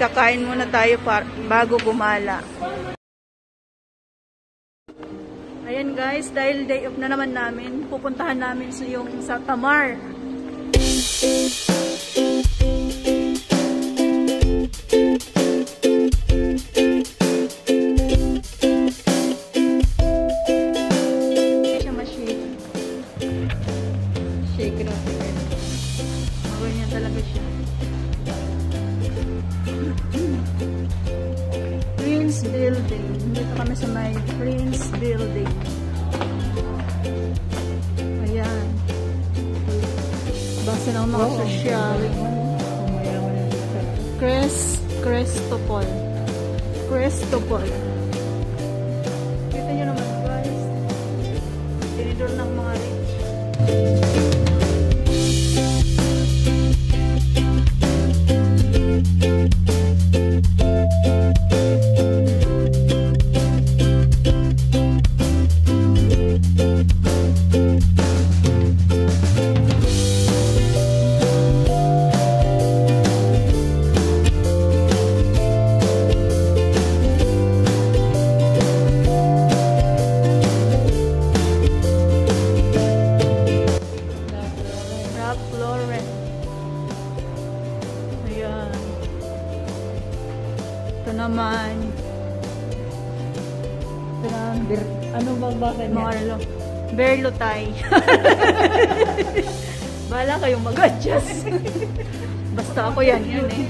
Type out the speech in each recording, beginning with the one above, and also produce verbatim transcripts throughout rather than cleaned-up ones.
kakain muna tayo para, bago gumala. Ayan guys, dahil day off na naman namin, pupuntahan namin yung sa Tamar. Building. Dito kami sa may Prince Building. Ayan. Basta ng mga oh, social. Crest, Crestopol. Crestopol. Kita nyo naman guys. Tinidor ng mga rich. Naman. Ber, ano magbasa niya? Marlo. Berlotay. Bala kayong mag-adjust. Basta ako yan. Yun eh.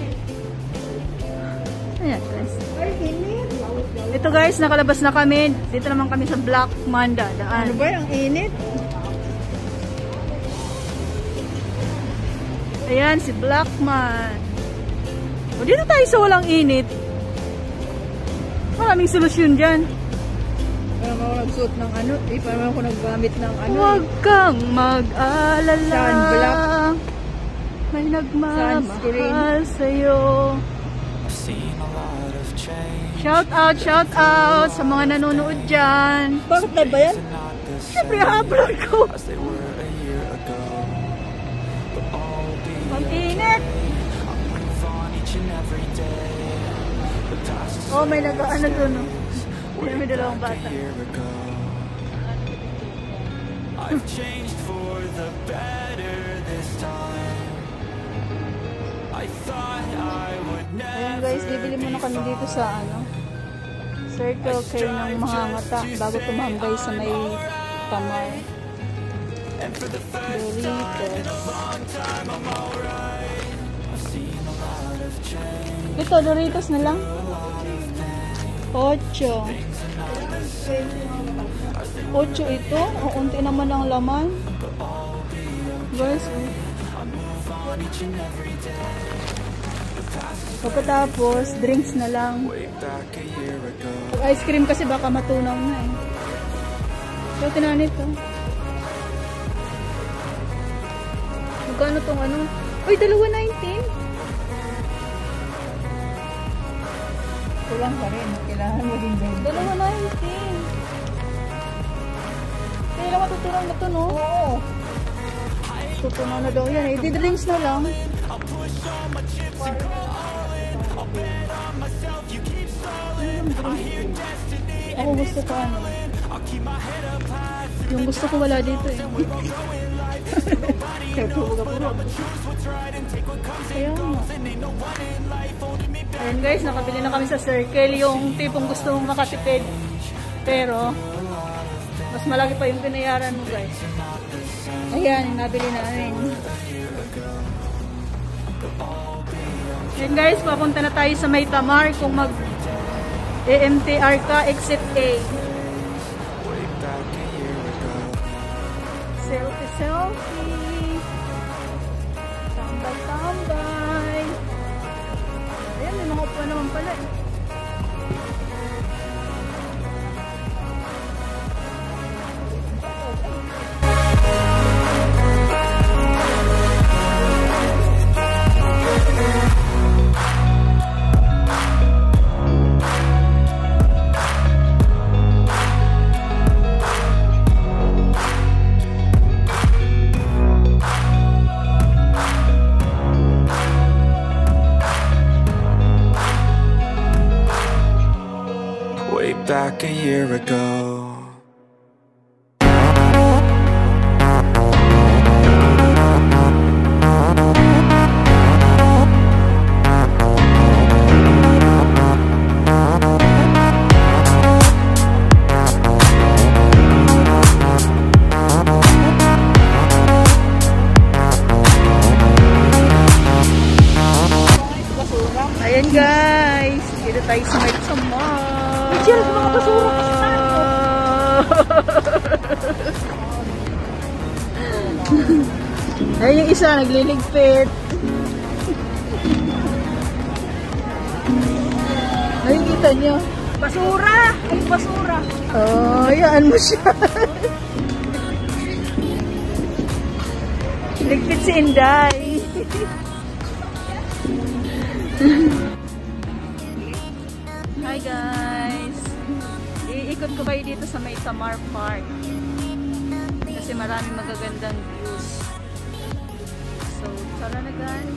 Ayan guys. Ito guys, nakalabas na kami. Dito naman kami sa Black Manda. Daan. Ano ba yung init? Ayan, si Blackman. O, dito tayo sa walang init. Maraming solusyon dyan. Parang ako nagsuot ng ano, eh, parang ako naggamit ng ano. Huwag kang mag-alala. Sunblock. May nagmamahal sa'yo. Shout out, shout out sa mga nanonood dyan. Bakit na ba yan? Siyempre, ha-upload ko. Mag-init. Oh, may nag-ano doon, no? May dalawang bata. I've changed for the better this time. I thought I would never. Ayan guys, bibili muna kami dito sa ano, Circle K ng mga ngata bago tumambay sa may Tamar. Doritos. Ito, Doritos na lang. Ocho. Ocho ito. O, unti naman ang laman. Guys, pagkatapos, drinks na lang. Pag ice cream kasi baka matunaw na eh. So, tinahan ito. Magkano tong ano? Uy, dalawa nineteen. Kulang pa rin. Kailangan mo din din. Dalawa nineteen. Kaya lang matutunan na ito, no? Oo. Tutunan na daw yan. Eh, di-drinks na lang. Ako gusto ko ano. Yung gusto ko wala dito eh. Kaya purog-purog. Kaya nga. Ayan guys, nakabili na kami sa Circle. Yung tipong gusto mong makatipid. Pero, mas malaki pa yung pinayaran mo guys. Ayan, yung nabili namin. Ayan guys, papunta na tayo sa may Tamar kung mag A M T R ka, exit A. Selfie, selfie. Tambay, tambay. Ayan, may mga upuan naman pala eh. back a year ago. Ayan guys, dito tayo sa may TAMAR. Cheers, mga basura kasi Ayan yung isa, nagliligpit. Nakikita nyo? Basura! Ay, basura! Oh, hayaan mo siya. Ligpit si Inday. Hi guys! Iikot ko kayo dito sa may TAMAR Park kasi maraming magagandang views. So, tara na guys!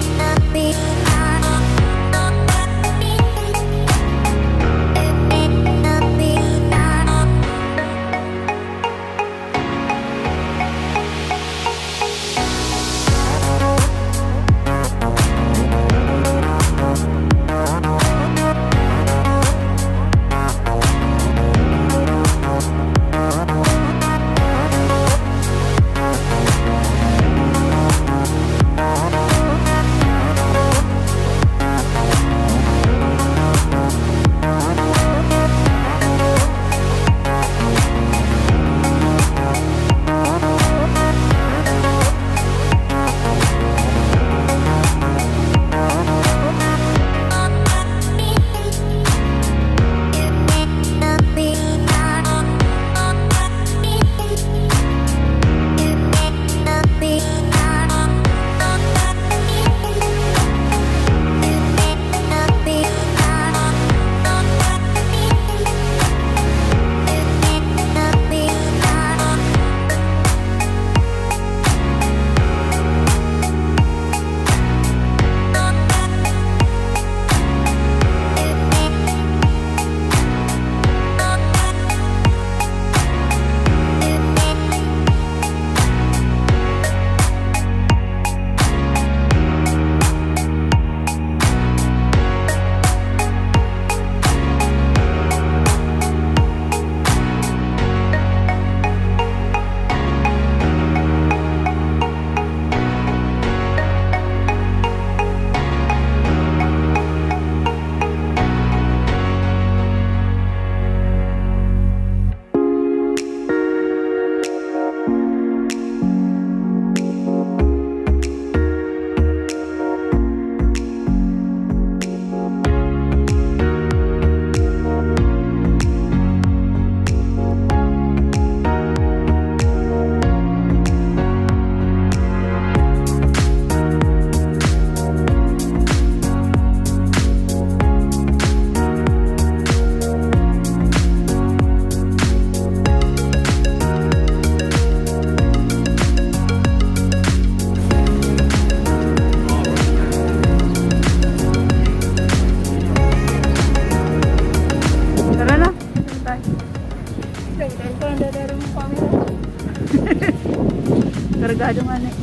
Kargado nga na.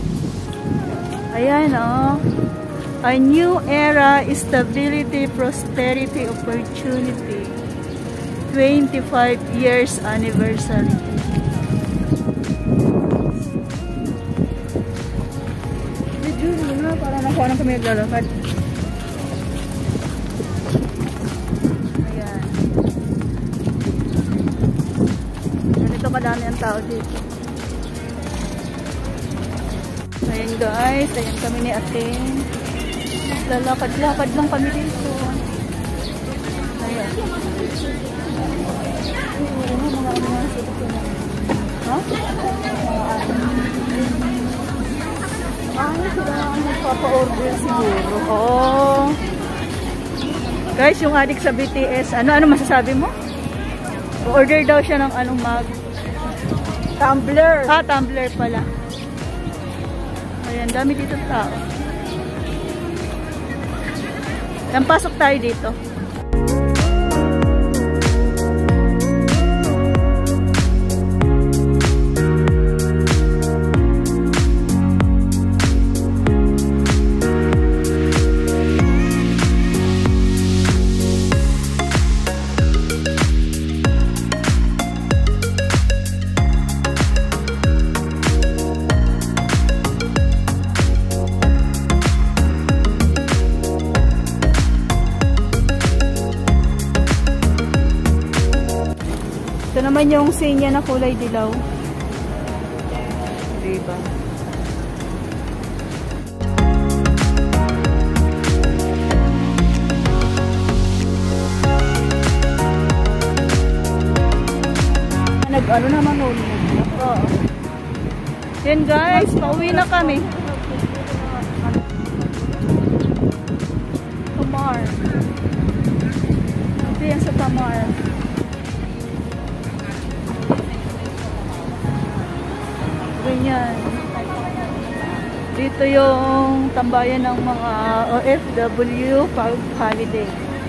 Ayan oh. A new era, stability, prosperity, opportunity. twenty-five years anniversary. Medyo na para nakuha na kami naglalakad. Ayan. Ganito kadami ang tao dito. Ayan guys, ayan kami ni Ate. Lalakad-lakad lang kami dito. Ayan. Ano mga ano mga dito na? Ha? Ah, sila ang magpapa-order siguro. Oo. Guys, yung adik sa B T S, ano ano masasabi mo? O-order daw siya ng anong mag tumbler. Ah, tumbler pala. Ayan, dami dito tao. Yan, pasok tayo dito. naman yung sinya na kulay dilaw. Diba? Nag-ano naman ulit. Oo. Yan guys, pauwi na kami. Tamar. Ito yan sa Tamar. Ganyan. Dito yung tambayan ng mga O F W pag holiday.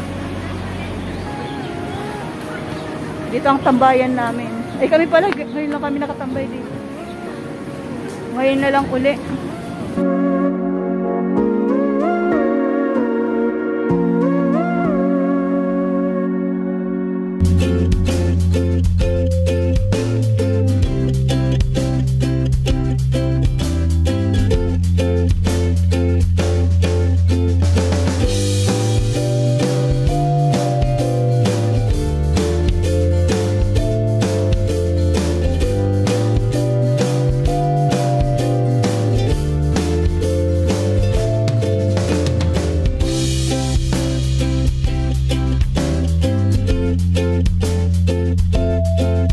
Dito ang tambayan namin. Eh kami pala, ngayon lang kami nakatambay dito. Ngayon na lang uli.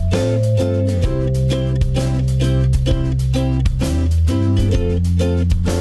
We'll be right back.